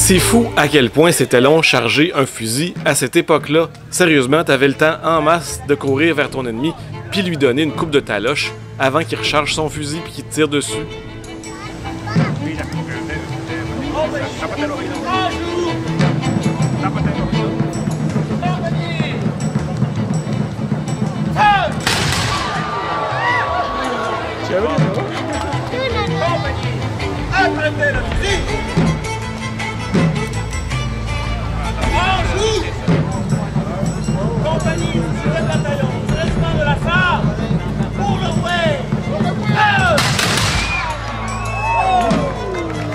C'est fou à quel point c'était long charger un fusil à cette époque-là. Sérieusement, t'avais le temps en masse de courir vers ton ennemi puis lui donner une coupe de taloche avant qu'il recharge son fusil puis qu'il te tire dessus. Prendere la fusil!